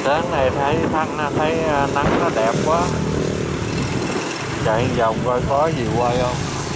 Sáng này thấy nắng nó đẹp quá, chạy vòng coi có gì quay không.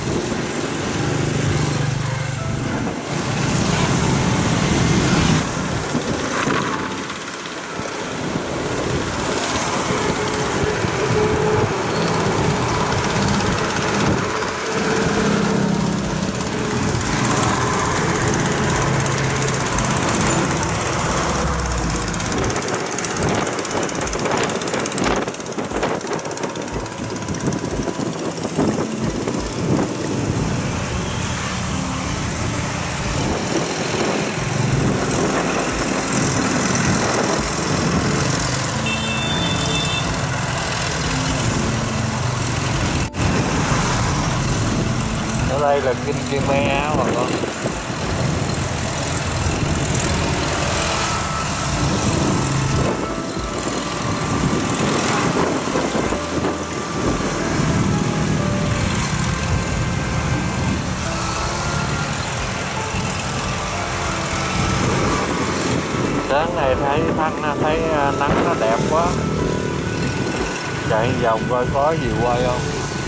Ở đây là Kinh Khmer bà con. Sáng này thấy nắng nó đẹp quá, chạy vòng coi có gì quay không.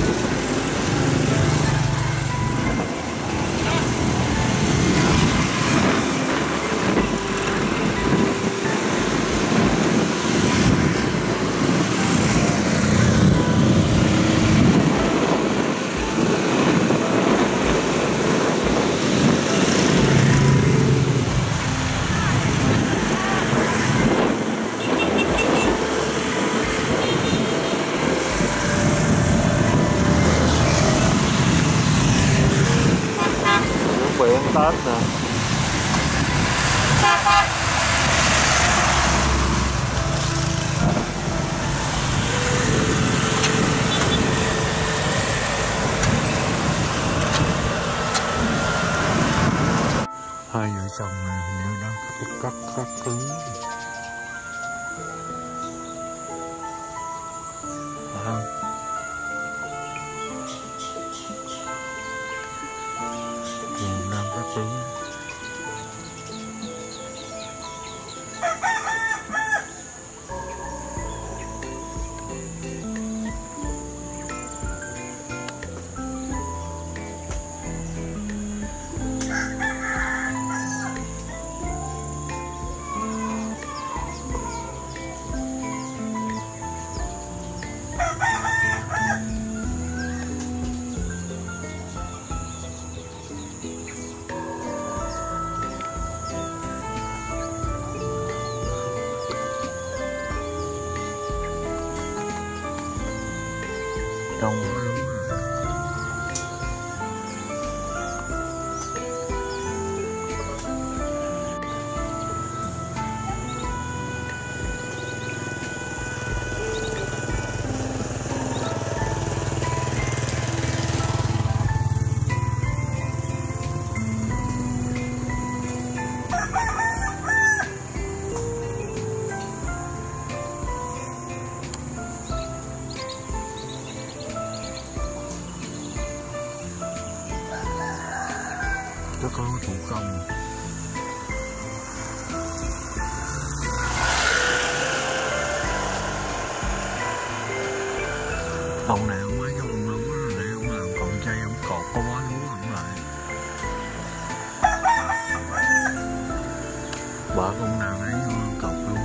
Biển Tết nè. Hai vợ chồng này hình như đang cắt cứng. Đang cắt cứng. Đông quá lắm. Nó có thủ công. Ông này ông ấy cho ông lúa rồi để ông làm cọng cây, ông cột có bó lúa ông lại. Bỏ con nào ấy vô cột lúa.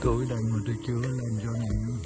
Cưới đây mà tôi chưa lên chỗ này nữa.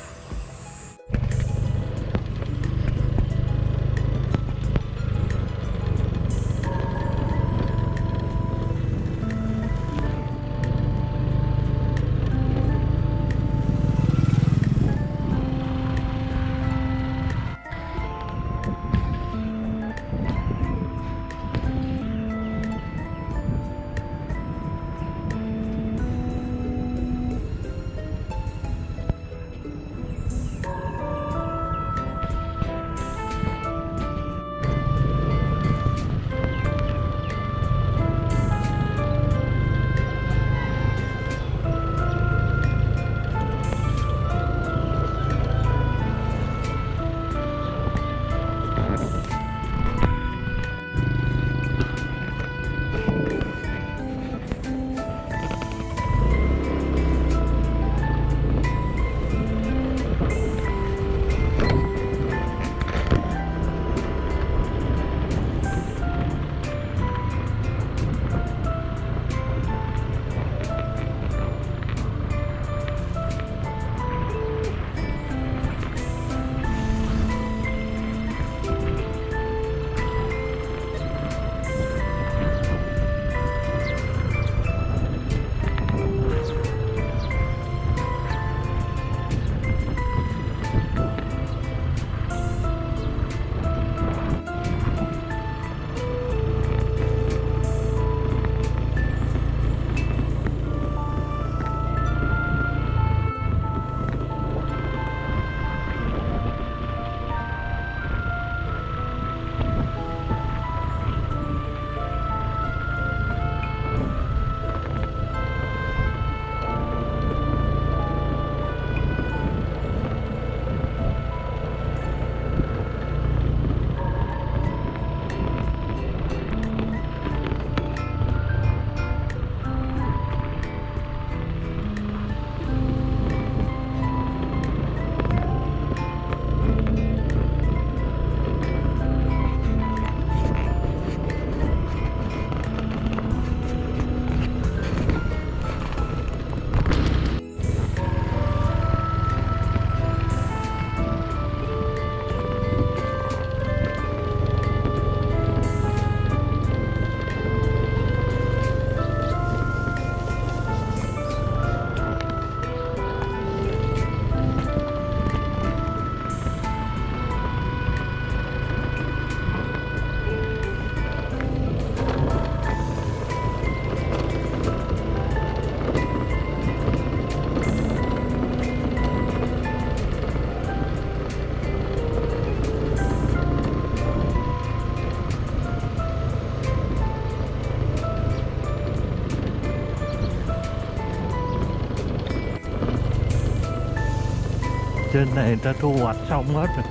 Trên này người ta thu hoạch xong hết rồi.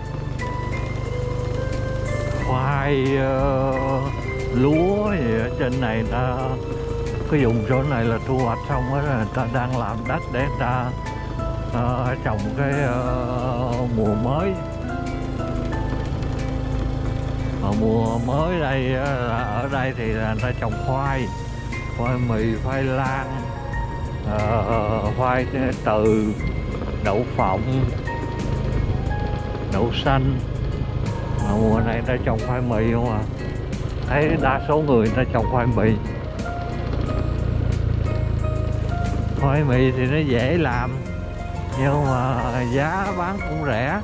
Khoai, lúa gì ở trên này người ta, cái vùng chỗ này là thu hoạch xong hết rồi. Người ta đang làm đất để người ta trồng cái mùa mới. Mùa mới đây ở đây thì người ta trồng khoai, khoai mì, khoai lang, khoai từ, đậu phộng, đậu xanh. Mùa này người ta trồng khoai mì không à. Thấy đa số người người ta trồng khoai mì. Khoai mì thì nó dễ làm nhưng mà giá bán cũng rẻ.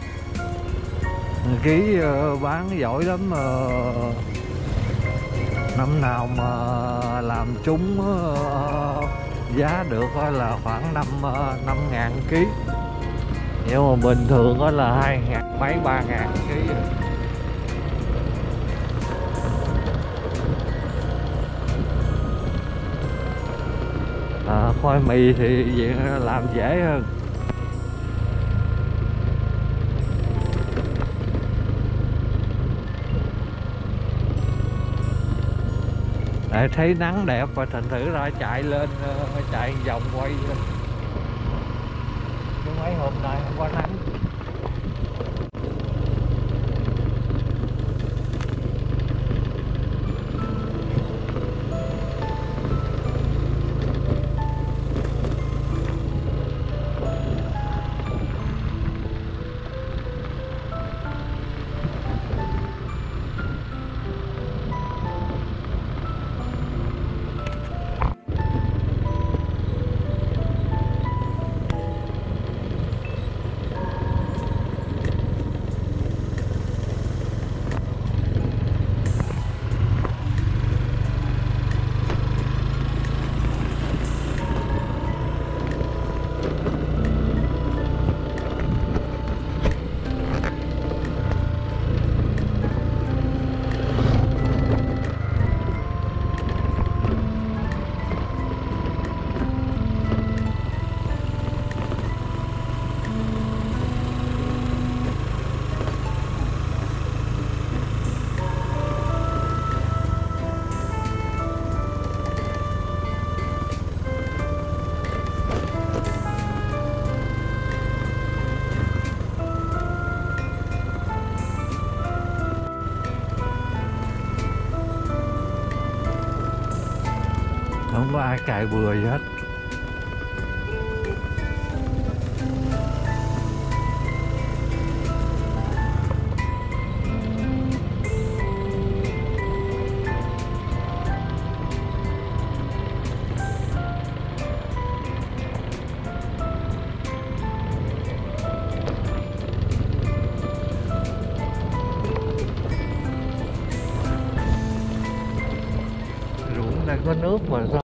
Ký bán giỏi lắm. Năm nào mà làm trúng giá được là khoảng 5.000 ký. Nhưng mà bình thường là 2.000 mấy 3.000 ký. Khoai mì thì làm dễ hơn. Để thấy nắng đẹp và thành thử ra chạy lên, chạy vòng quay lên. Chứ mấy hôm nay không có nắng. không có ai cày bừa gì hết. Ruộng đang có nước mà sao